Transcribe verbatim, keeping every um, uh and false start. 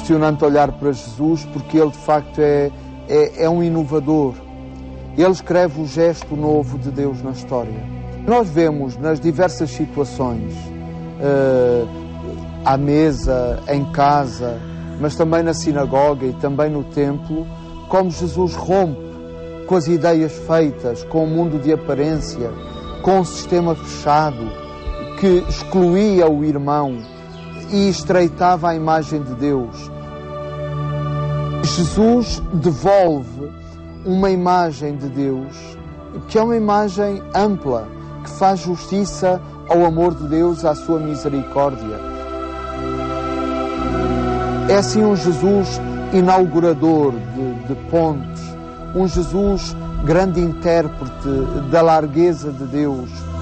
emocionante olhar para Jesus, porque ele de facto é, é, é um inovador. Ele escreve o gesto novo de Deus na história. Nós vemos nas diversas situações, uh, à mesa, em casa, mas também na sinagoga e também no templo, como Jesus rompe com as ideias feitas, com o mundo de aparência, com o sistema fechado que excluía o irmão e estreitava a imagem de Deus. Jesus devolve uma imagem de Deus que é uma imagem ampla, que faz justiça ao amor de Deus, à sua misericórdia. É assim um Jesus inaugurador de, de pontes, um Jesus grande intérprete da largueza de Deus,